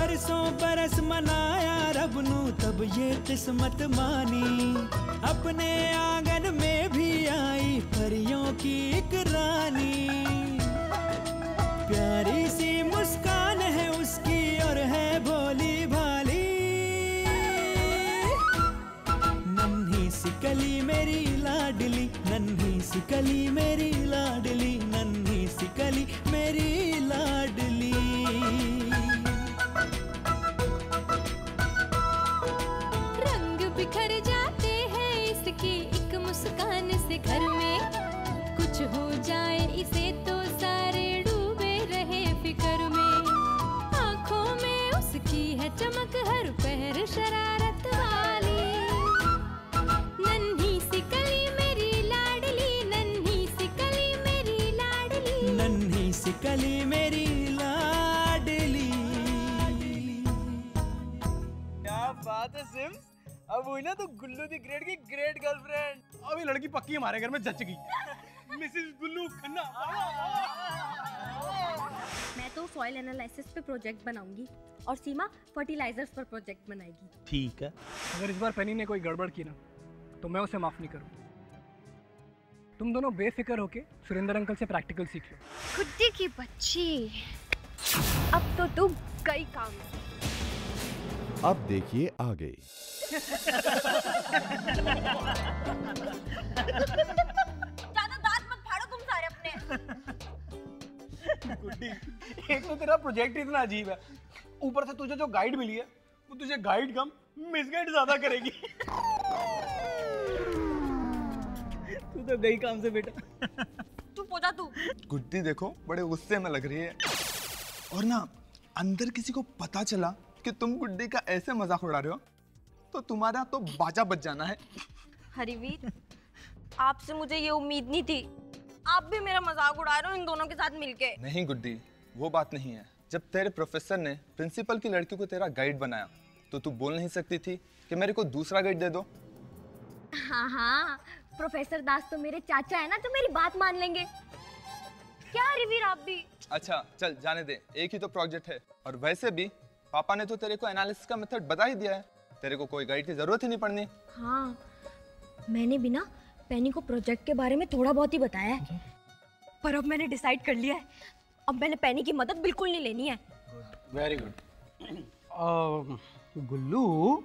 बरसों बरस मनाया रब नू तब ये किस्मत मानी, अपने आंगन में भी आई परियों की एक रानी। प्यारी सी मुस्कान है उसकी और है भोली भाली, नन्ही सी कली मेरी लाडली, नन्ही सी कली मेरी लाडली, नन्ही सी कली मेरी लाडली। बिखर जाते हैं इसकी एक मुस्कान से घर में, कुछ हो जाए इसे तो सारे डूबे रहे फिक्र में। आंखों में उसकी है चमक हर पहर शरारत वाली, नन्ही सी कली मेरी लाडली, नन्ही सी कली मेरी लाडली, नन्ही सी कली मेरी लाडली। क्या बात है सिम्स, अब हुई ना तो गुल्लू दी ग्रेट की ग्रेट गर्लफ्रेंड। अब ये लड़की पक्की हमारे घर में जच गई। मिसेस गुल्लू खन्ना। मैं तो सॉइल एनालिसिस पे प्रोजेक्ट बनाऊंगी और सीमा फर्टिलाइजर्स पर प्रोजेक्ट बनाएगी। ठीक है। अगर इस बार पेनी ने कोई गड़बड़ की ना तो मैं उसे माफ नहीं करूँ। तुम दोनों बेफिक्र होके सुरेंद्र अंकल से प्रैक्टिकल सीख लो। खुद्दी की बच्ची, अब तो तुम कई काम। अब देखिए आगे। ज्यादा दांत मत फाड़ो तुम सारे अपने। गुड्डी, एक तो तेरा प्रोजेक्ट इतना अजीब है, ऊपर से तुझे जो गाइड मिली है वो तुझे गाइड कम मिसगाइड ज्यादा करेगी। तू तो गई काम से बेटा। तू पोजा तू। गुड्डी देखो बड़े गुस्से में लग रही है, और ना अंदर किसी को पता चला कि तुम गुड्डी का ऐसे मजाक उड़ा रहे हो तो तुम्हारा तो बाजा बच जाना है। हरिवीर, आपसे मुझे ये उम्मीद नहीं थी। आप भी मेरा मजाक उड़ा रहे हो इन दोनों के साथ मिलके। नहीं गुड्डी, वो बात नहीं है। जब तेरे प्रोफेसर ने प्रिंसिपल की लड़की को तेरा गाइड बनाया तो तू बोल नहीं सकती थी कि मेरे को दूसरा गाइड दे दो? हाँ हाँ, प्रोफेसर दास तो मेरे चाचा है ना, तो मेरी बात मान लेंगे। क्या हरिवीर आप भी? अच्छा चल जाने दे, एक ही तो प्रोजेक्ट है। और वैसे भी पापा ने तो तेरे को एनालिसिस का मेथड बता ही दिया है, तेरे को कोई गाइड की जरूरत ही नहीं पड़नी। हाँ, मैंने भी ना पेनी को प्रोजेक्ट के बारे में थोड़ा बहुत ही बताया है, पर अब मैंने डिसाइड कर लिया है, अब मैंने पेनी की मदद बिल्कुल नहीं लेनी है। Very good. गुल्लू,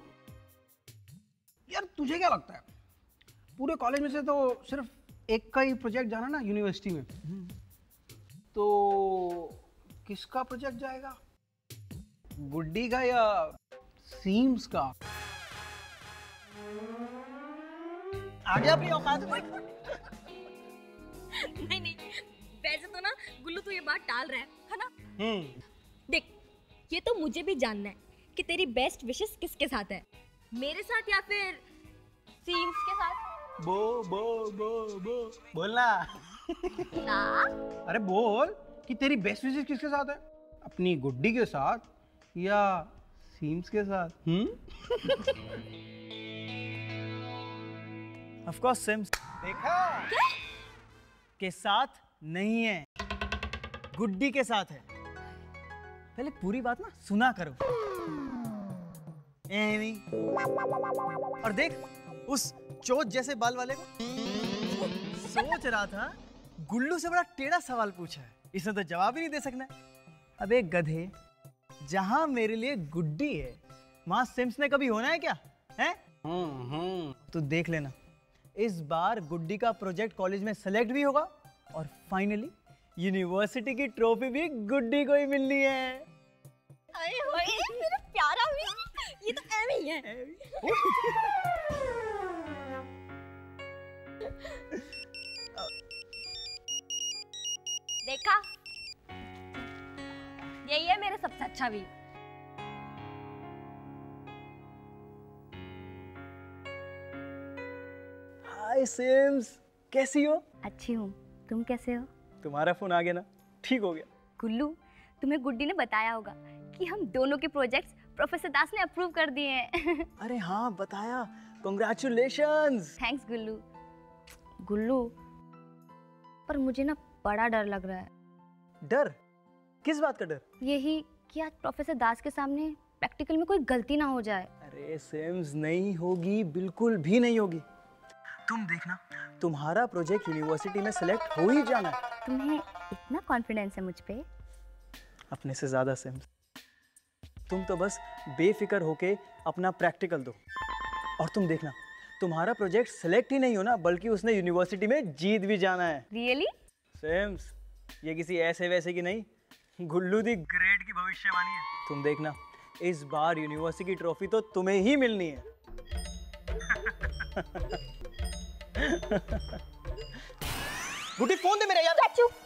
यार तुझे क्या लगता है पूरे कॉलेज में से तो सिर्फ एक का ही प्रोजेक्ट जाना ना यूनिवर्सिटी में, तो किसका प्रोजेक्ट जाएगा? गुड्डी का या सीम्स का? आ गया अपनी औकात में। नहीं नहीं, वैसे तो ना गुल्लू तो ये बात टाल रहा है ना? देख, ये तो मुझे भी जानना है कि तेरी बेस्ट विशेस किसके साथ है, मेरे साथ या फिर सीम्स के साथ? बो बो बो बो बोलना ना? अरे बोल कि तेरी बेस्ट विशेस किसके साथ है, अपनी गुड्डी के साथ या सीम्स के साथ? Of course Sims. देखा? के साथ नहीं है, गुड्डी के साथ है। पहले पूरी बात ना सुना करो। एवी। और देख उस चोट जैसे बाल वाले को, सोच रहा था गुल्लू से बड़ा टेढ़ा सवाल पूछा है, इसने तो जवाब ही नहीं दे सकना है। अबे गधे, जहां मेरे लिए गुड्डी है वहां सिम्स ने कभी होना है क्या है? तो देख लेना, इस बार गुड्डी का प्रोजेक्ट कॉलेज में सेलेक्ट भी होगा और फाइनली यूनिवर्सिटी की ट्रॉफी भी गुड्डी को ही मिलनी है। अरे भाई मेरा प्यारा भी, ये तो एवी ही है। देखा, यही है मेरा सबसे अच्छा भी। हाय सिम्स, कैसी हो? अच्छी हूँ, तुम कैसे हो? तुम्हारा फोन आ गया ना, ठीक हो गया। गुल्लू, तुम्हें गुड्डी ने बताया होगा कि हम दोनों के प्रोजेक्ट्स प्रोफेसर दास ने अप्रूव कर दिए हैं। अरे हाँ बताया, कांग्रेचुलेशंस। थैंक्स गुल्लू। गुल्लू, पर मुझे ना बड़ा डर लग रहा है। डर? किस बात का डर? यही कि आज प्रोफेसर दास के सामने प्रैक्टिकल में कोई गलती ना हो जाए। अरे सिम्स, नहीं होगी, बिल्कुल भी नहीं होगी। तुम देखना, तुम्हारा प्रोजेक्ट यूनिवर्सिटी में सिलेक्ट हो ही जाना है। तुम्हें इतना कॉन्फिडेंस है मुझ पे? अपने से ज्यादा सिम्स। तुम तो बस बेफिक्र होके अपना प्रैक्टिकल दो और तुम देखना, तुम्हारा प्रोजेक्ट सिलेक्ट ही नहीं होना बल्कि उसने यूनिवर्सिटी में जीत भी जाना है। रियली? सिम्स, ये किसी ऐसे वैसे की नहीं, गुल्लू दी ग्रेड की भविष्यवाणी है। तुम देखना, इस बार यूनिवर्सिटी की ट्रॉफी तो तुम्हें ही मिलनी है। गुड्डी फोन दे मेरा यार।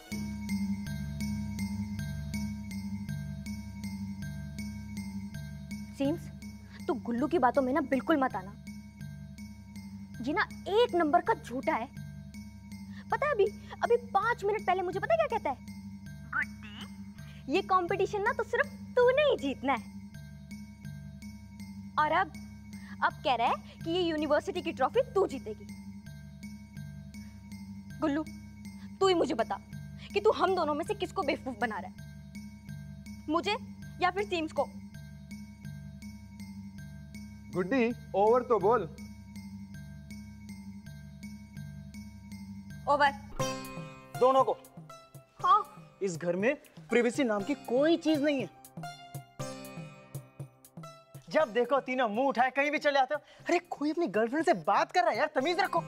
सीम्स, तू गुल्लू की बातों में ना बिल्कुल मत आना। ये ना एक नंबर का झूठा है। पता है अभी 5 मिनट पहले मुझे पता है क्या कहता है? गुड्डी, ये कंपटीशन ना तो सिर्फ तूने ही जीतना है। और अब कह रहा है कि ये यूनिवर्सिटी की ट्रॉफी तू जीतेगी। गुल्लू, तू ही मुझे बता कि तू हम दोनों में से किसको बेवकूफ बना रहा है, मुझे या फिर सीम्स को? गुड्डी, ओवर तो बोल। ओवर। दोनों को। हाँ। इस घर में प्रिवेसी नाम की कोई चीज नहीं है। जब देखो तीनों मुंह उठाए कहीं भी चले आते हो। अरे कोई अपनी गर्लफ्रेंड से बात कर रहा है यार, तमीज रखो।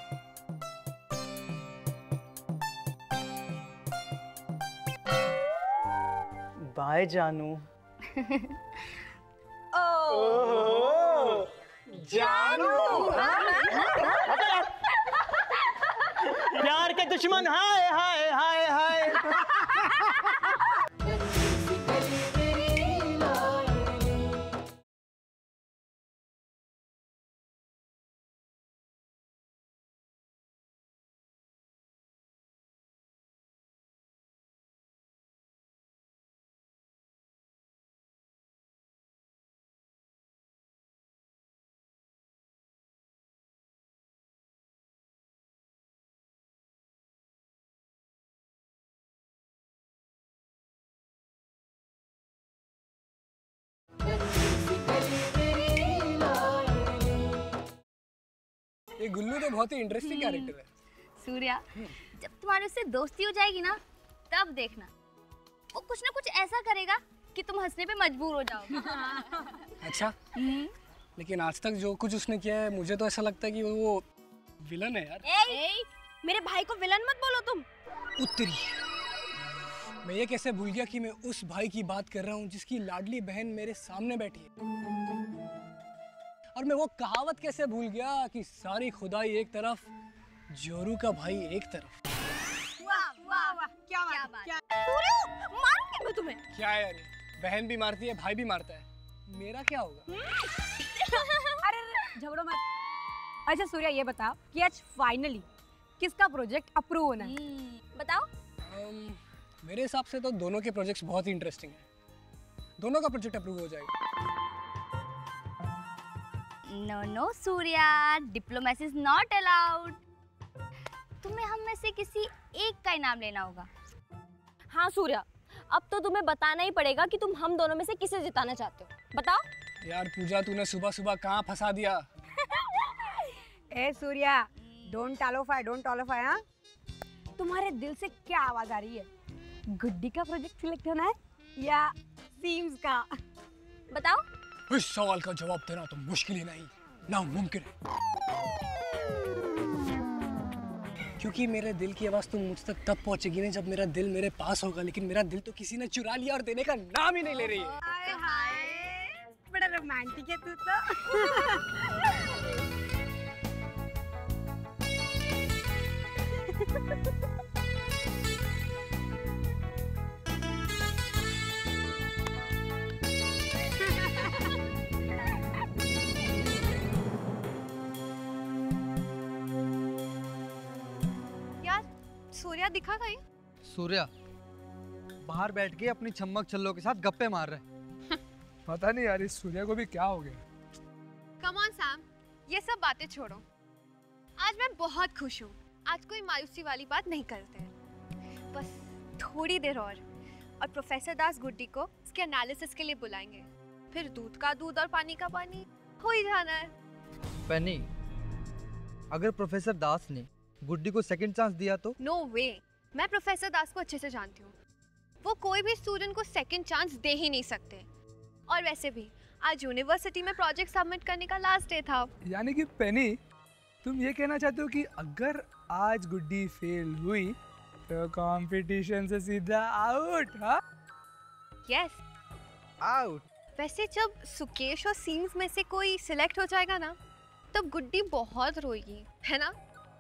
बाय जानू। जानू। प्यार के दुश्मन, हाय हाय हाय हाय। ये गुल्लू तो बहुत ही इंटरेस्टिंग कैरेक्टर है। सूर्या, जब तुम्हारी उससे दोस्ती हो जाएगी ना, तब देखना वो कुछ ना कुछ ऐसा करेगा कि तुम हंसने पे मजबूर हो जाओगे। अच्छा, लेकिन आज तक जो कुछ उसने किया है मुझे तो ऐसा लगता है कि वो विलन है यार। मेरे भाई को विलन मत बोलो तुम। उत्तरी, मैं ये कैसे भूल गया कि मैं उस भाई की बात कर रहा हूँ जिसकी लाडली बहन मेरे सामने बैठी है। और मैं वो कहावत कैसे भूल गया कि सारी खुदाई एक तरफ, जोरू का भाई एक तरफ। वाह वाह वाह, क्या बात है। सूर्या, मारूंगी मैं तुम्हें। क्या है यार, बहन भी मारती है, भाई भी मारता है, मेरा क्या होगा? अरे झगड़ो मत। अच्छा सूर्या, ये बता कि आज फाइनली किसका प्रोजेक्ट अप्रूव होना है? बताओ। मेरे हिसाब से तो दोनों के प्रोजेक्ट्स बहुत ही इंटरेस्टिंग हैं। दोनों का प्रोजेक्ट अप्रूव हो जाएगा। No Surya, diplomacy is not allowed. तुम्हें हम में से किसी एक का इनाम लेना होगा। हाँ सूर्या, अब तो तुम्हें बताना ही पड़ेगा कि तुम हम दोनों में से किसे जिताना चाहते हो। बताओ। यार पूजा, तूने सुबह सुबह कहाँ फंसा दिया? ए सूर्या, डोंट टॉलोफाई। हाँ, तुम्हारे दिल से क्या आवाज आ रही है? गुड्डी का प्रोजेक्ट सिलेक्ट होना है या सीम्स का? बताओ। इस सवाल का जवाब देना तो मुश्किल ही नहीं, नामुमकिन है। क्योंकि मेरे दिल की आवाज तो मुझ तक तब पहुंचेगी ना जब मेरा दिल मेरे पास होगा, लेकिन मेरा दिल तो किसी ने चुरा लिया और देने का नाम ही नहीं ले रही है। हाय हाय, बड़ा रोमांटिक है तू तो। सूर्या दिखा कहीं? सूर्या बाहर बैठ के अपनी छम्मक छल्लों के साथ गप्पे मार रहे। पता नहीं यार, इस सूर्या को भी क्या हो गया। कम ऑन सैम, ये सब बातें छोड़ो। आज मैं बहुत खुश हूँ। आज कोई मायूसी वाली बात नहीं करते हैं। बस थोड़ी देर और और प्रोफेसर दास गुड्डी को इसके एनालिसिस के लिए बुलाएंगे। फिर दूध का दूध और पानी का पानी हो ही जाना है। पेनी, अगर प्रोफेसर दास ने गुड्डी को सेकंड चांस दिया तो? नो वे, मैं प्रोफेसर दास को अच्छे से जानती हूँ। वो कोई भी स्टूडेंट को सेकंड चांस दे ही नहीं सकते। और वैसे भी आज यूनिवर्सिटी में प्रोजेक्ट सबमिट करने का लास्ट डे था। यानी कि पेनी, तुम ये कहना चाहते हो कि अगर आज गुड्डी फेल हुई तो कंपटीशन से सीधा आउट? हाँ, यस, आउट। वैसे जब सुकेश और सीम्स में से कोई सिलेक्ट हो जाएगा ना, तब गुड्डी बहुत रोएगी, है ना?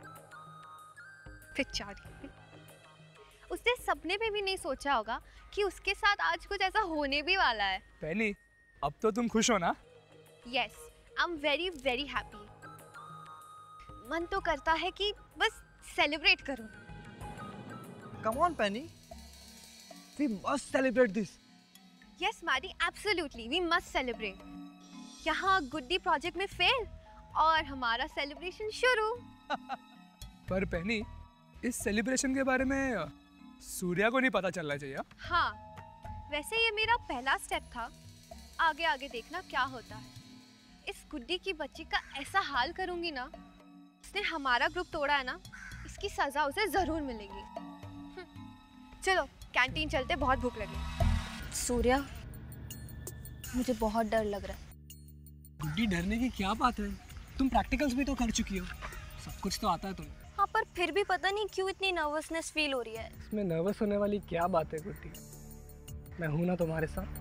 बेचारी, उसने सपने में भी नहीं सोचा होगा कि उसके साथ आज कुछ ऐसा होने भी वाला है। पेनी, अब तो तुम खुश हो ना? Yes, I am very very happy. मन तो करता है कि बस सेलिब्रेट करूं। Come on Penny, we must celebrate this. Yes Maddy, absolutely, we must celebrate. यहाँ गुड्डी प्रोजेक्ट में फेल और हमारा सेलिब्रेशन शुरू। पर पेनी, इस सेलिब्रेशन के बारे में सूर्या को नहीं पता चलना चाहिए। हाँ, वैसे ये मेरा पहला स्टेप था। आगे आगे देखना क्या होता है। इस गुड्डी की बच्ची का ऐसा हाल करूंगी ना, उसने हमारा ग्रुप तोड़ा है ना, इसकी सजा उसे जरूर मिलेगी। चलो कैंटीन चलते, बहुत भूख लगी। सूर्या, मुझे बहुत डर लग रहा है। गुड्डी, डरने की क्या बात है? तुम प्रैक्टिकल्स भी तो कर चुकी हो, सब कुछ तो आता है तुम्हें। हाँ, पर फिर भी पता नहीं क्यों इतनी नर्वसनेस फील हो रही है। इसमें नर्वस होने वाली क्या बात है गुड्डी? मैं हूं ना तुम्हारे साथ।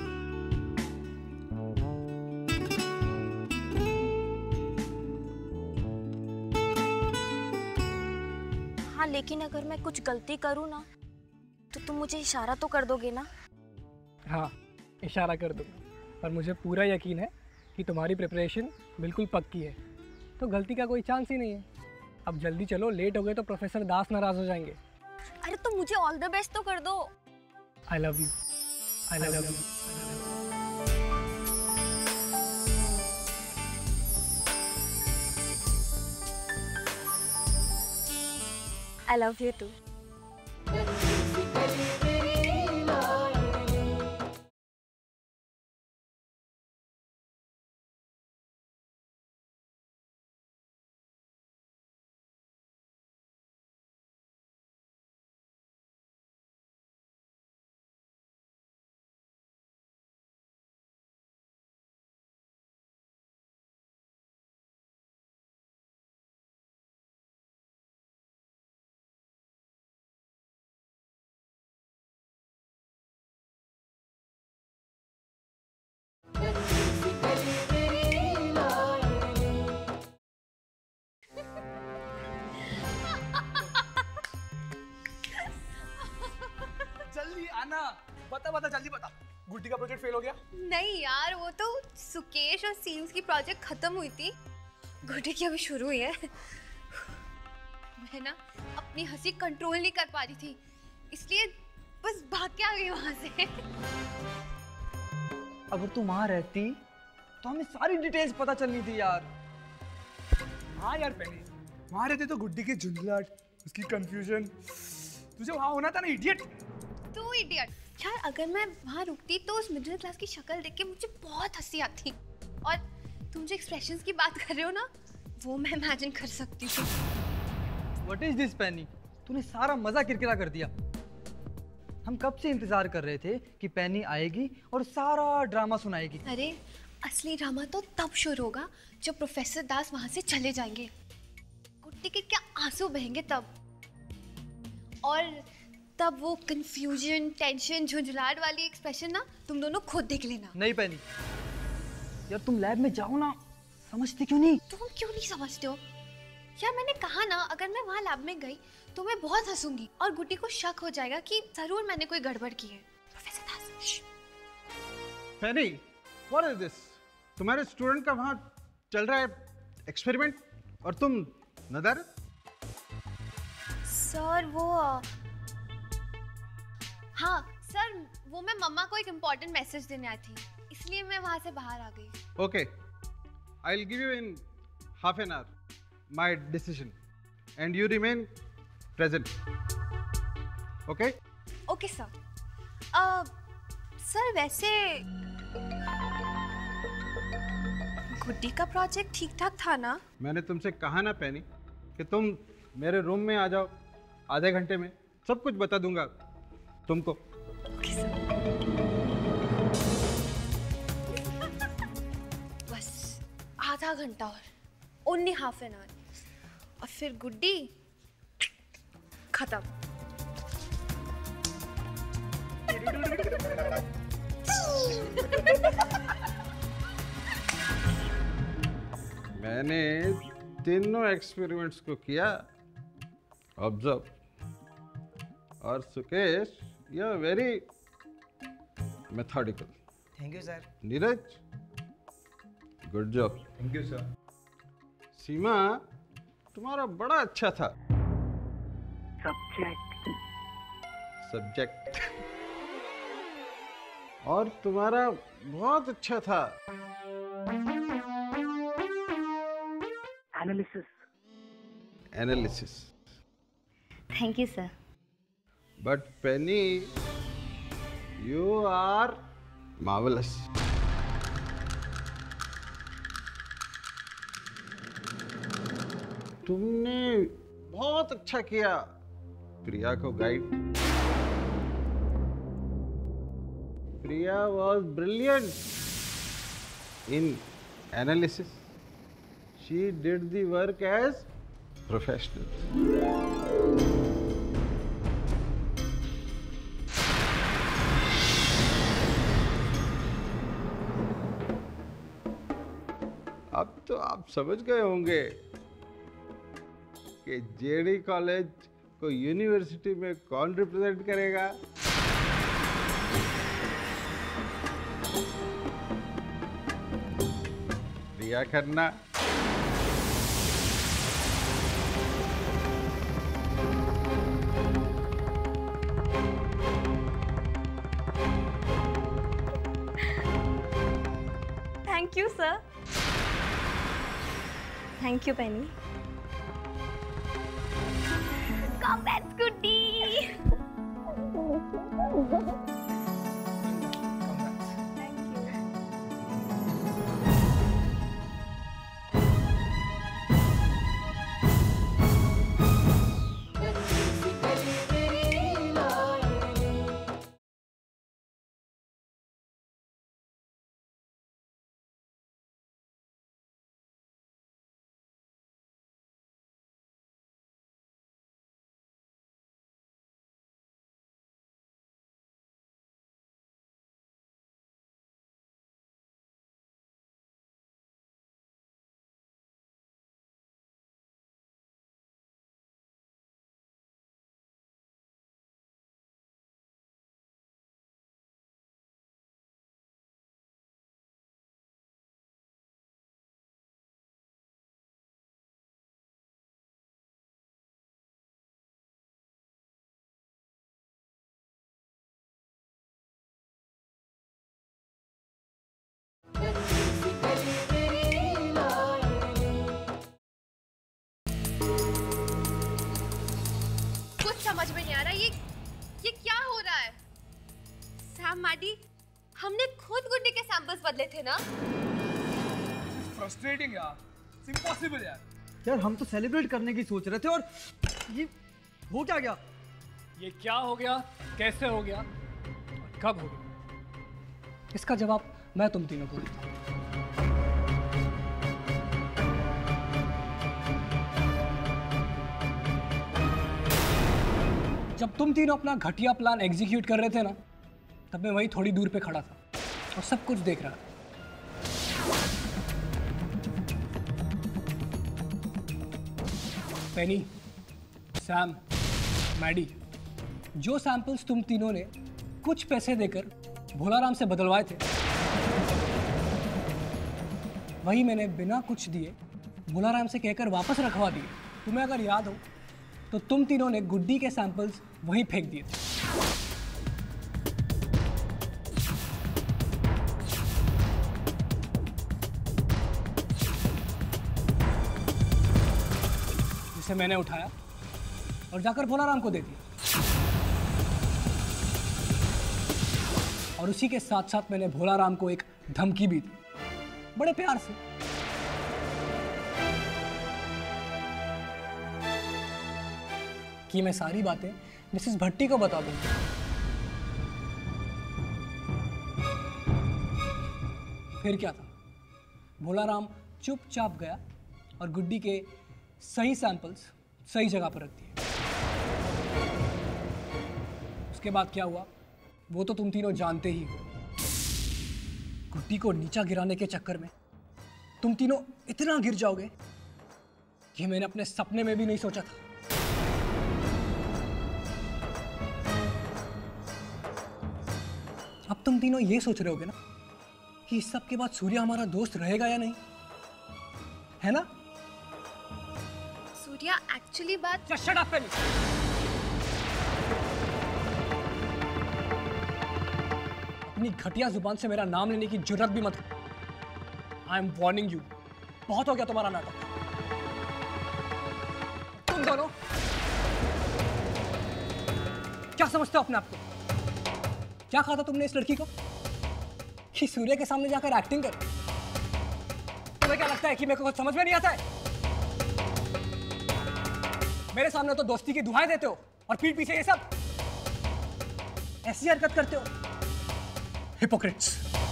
हाँ, लेकिन अगर मैं कुछ गलती करूँ ना, तो तुम मुझे इशारा तो कर दोगे ना? हाँ, इशारा कर दूंगा, पर मुझे पूरा यकीन है कि तुम्हारी प्रिपरेशन बिल्कुल पक्की है, तो गलती का कोई चांस ही नहीं है। अब जल्दी चलो, लेट हो गए तो प्रोफेसर दास नाराज हो जाएंगे। अरे तो मुझे ऑल द बेस्ट तो कर दो। I love you, I love you. I love you too. जल्दी आना, बता जल्दी बता, गुड्डी का प्रोजेक्ट फेल हो गया? नहीं यार, वो तो सुकेश और सीम्स की प्रोजेक्ट खत्म हुई थी, गुड्डी की अभी शुरू हुई है। मैं ना अपनी हंसी कंट्रोल नहीं कर पा रही थी, इसलिए बस भाग के आ गई वहां से। अगर तू वहां रहती तो हमें सारी डिटेल्स पता चलनी थी यार। हाँ यार पेनी, वहां रहते तो गुड्डी की झुंझलाहट, उसकी कंफ्यूजन, तुझे वहां होना था ना इडियट। तू इडियट यार, अगर मैं वहां रुकती तो उस मिडिल क्लास की शक्ल देख के मुझे बहुत हंसी आती, और तुम जो एक्सप्रेशंस की बात कर रहे हो ना, वो मैं इमेजिन कर सकती हूँ। What is this पेनी? तूने सारा मजा किरकिरा कर दिया। हम कब से इंतजार कर रहे थे कि पेनी आएगी और सारा ड्रामा सुनाएगी। अरे असली ड्रामा तो तब शुरू होगा जब प्रोफेसर दास वहां से चले जाएंगे। गुड्डी के क्या आंसू बहेंगे तब, और तब वो कंफ्यूजन, टेंशन, झुंझलाहट वाली एक्सप्रेशन ना तुम दोनों खुद देख लेना। नहीं पेनी, यार तुम लैब में जाओ ना, समझते क्यों नहीं? तुम क्यों नहीं समझते हो यार? मैंने कहा ना, अगर मैं वहाँ लैब में गई तो मैं बहुत हंसूंगी और गुड्डी को शक हो जाएगा कि जरूर मैंने कोई गड़बड़ की है। Professor Das, Penny, what is this? तुम्हारे स्टूडेंट का वहाँ चल रहा है एक्सपेरिमेंट और तुम नदर? सर वो हाँ सर, वो मैं मम्मा को एक इम्पोर्टेंट मैसेज देने आई थी, इसलिए मैं वहाँ से बाहर आ गई। Okay, I will give you in half an hour my decision and you remain present. Okay? Okay sir. Sir वैसे गुड्डी का प्रोजेक्ट ठीक ठाक था ना? मैंने तुमसे कहा ना पैनी कि तुम मेरे रूम में आ जाओ, आधे घंटे में सब कुछ बता दूंगा तुमको। बस आधा घंटा और, ओनली हाफ एन आवर, और फिर गुड्डी खत्म। मैंने तीनों एक्सपेरिमेंट्स को किया ऑब्जर्व, और Sukesh you are very methodical. Thank you sir. Neeraj good job. Thank you sir. Seema तुम्हारा बड़ा अच्छा था। सब्जेक्ट और तुम्हारा बहुत अच्छा था analysis. Thank you sir. But Penny you are marvellous. तुमने बहुत अच्छा किया प्रिया को guide. Priya was brilliant in analysis. She did the work as professional. अब तो आप समझ गए होंगे कि जेडी कॉलेज को यूनिवर्सिटी में कौन रिप्रेजेंट करेगा। Priya Khanna. Thank you sir. Thank you Penny. Congrats, Goody! समझ में नहीं आ रहा ये क्या हो रहा है? सैम मैडी, हमने खुद गुड्डी के सैंपल्स बदले थे ना? फ्रस्ट्रेटिंग यार, इट्स इम्पॉसिबल यार। यार हम तो सेलिब्रेट करने की सोच रहे थे और ये हो क्या गया? ये क्या हो गया, कैसे हो गया और कब हो गया, इसका जवाब मैं तुम तीनों को देता हूं। जब तुम तीनों अपना घटिया प्लान एग्जीक्यूट कर रहे थे ना, तब मैं वहीं थोड़ी दूर पे खड़ा था और सब कुछ देख रहा था। पेनी, सैम, मैडी, जो सैंपल्स तुम तीनों ने कुछ पैसे देकर भोलाराम से बदलवाए थे, वही मैंने बिना कुछ दिए भोलाराम से कहकर वापस रखवा दिए। तुम्हें अगर याद हो तो तुम तीनों ने गुड्डी के सैंपल्स वहीं फेंक दिए थे। जिसे मैंने उठाया और जाकर भोलाराम को दे दिया। और उसी के साथ साथ मैंने भोला राम को एक धमकी भी दी, बड़े प्यार से। कि मैं सारी बातें मिसेस भट्टी को बता दूंगा। फिर क्या था, भोला राम चुपचाप गया और गुड्डी के सही सैंपल्स सही जगह पर रख दिए। उसके बाद क्या हुआ वो तो तुम तीनों जानते ही हो। गुड्डी को नीचा गिराने के चक्कर में तुम तीनों इतना गिर जाओगे कि मैंने अपने सपने में भी नहीं सोचा था। अब तुम तीनों ये सोच रहे होगे ना कि इस सब के बाद सूर्या हमारा दोस्त रहेगा या नहीं, है ना? सूर्या एक्चुअली बात Just shut up, Penny. अपनी घटिया जुबान से मेरा नाम लेने की जुर्रत भी मत कर। आई एम वार्निंग यू, बहुत हो गया तुम्हारा नाटक। तुम दोनों क्या समझते हो अपने आप को? क्या कहा था तुमने इस लड़की को कि सूर्य के सामने जाकर एक्टिंग कर? तुम्हें क्या लगता है कि मेरे को कुछ समझ में नहीं आता है? मेरे सामने तो दोस्ती की दुहाई देते हो और पीठ पीछे ये सब ऐसी हरकत करते हो। Hypocrites.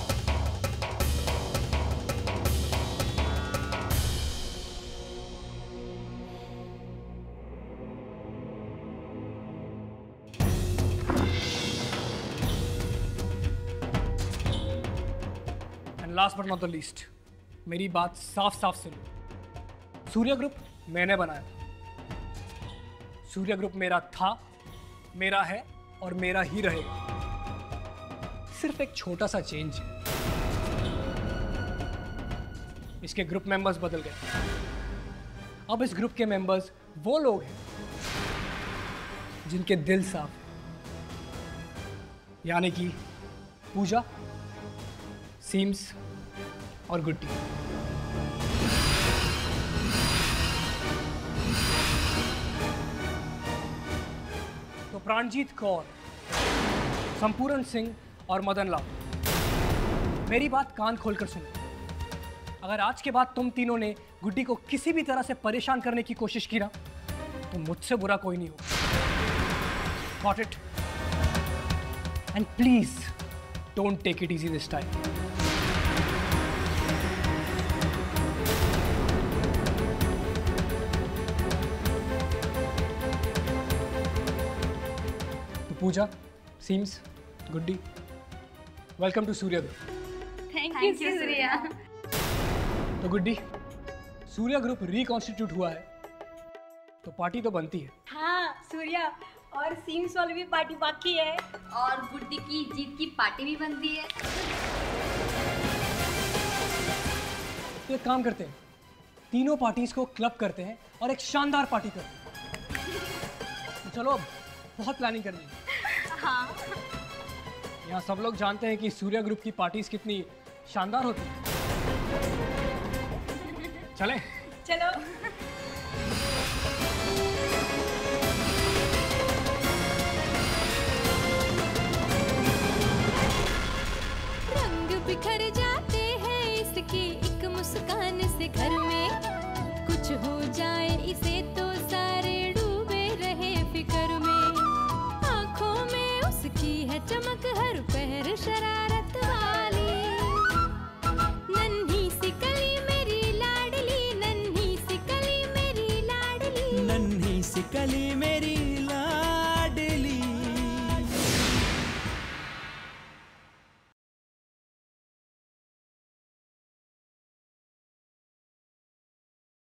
Last but not the least, मेरी बात साफ साफ सुनो। सूर्य ग्रुप मैंने बनाया था। सूर्य ग्रुप मेरा था, मेरा है और मेरा ही रहेगा। सिर्फ एक छोटा सा चेंज है, इसके ग्रुप मेंबर्स बदल गए। अब इस ग्रुप के मेंबर्स वो लोग हैं जिनके दिल साफ है, यानी कि पूजा, सीम्स और गुड्डी। तो प्राणजीत कौर, संपूर्ण सिंह और मदन लाल, मेरी बात कान खोलकर सुनो। अगर आज के बाद तुम तीनों ने गुड्डी को किसी भी तरह से परेशान करने की कोशिश की ना, तो मुझसे बुरा कोई नहीं होगा। Got it? And please don't take it easy this time. Pooja, Sims, Guddi, welcome to Surya group. Thank you Surya. तो गुड्डी, सूर्या ग्रुप रिकॉन्स्टिट्यूट हुआ है तो पार्टी तो बनती है। हाँ सूर्या, और सीम्स वाली भी पार्टी बाकी है, और गुड्डी की जीत की पार्टी भी बनती है। तो एक काम करते हैं, तीनों पार्टीज को क्लब करते हैं और एक शानदार पार्टी करते हैं। तो चलो, बहुत प्लानिंग करनी है। हाँ। यहाँ सब लोग जानते हैं कि सूर्या ग्रुप की पार्टीज कितनी शानदार होती हैं। चलें? चलो। रंग बिखर जाते हैं इसकी एक मुस्कान से, घर में कुछ हो जाए इसे तो सारे डूबे रहे फिक्र में। आंखों में उसकी है चमक हर पहर शरारत वाली। नन्ही सी कली मेरी लाडली, नन्ही सी कली मेरी लाडली, नन्ही सी कली मेरी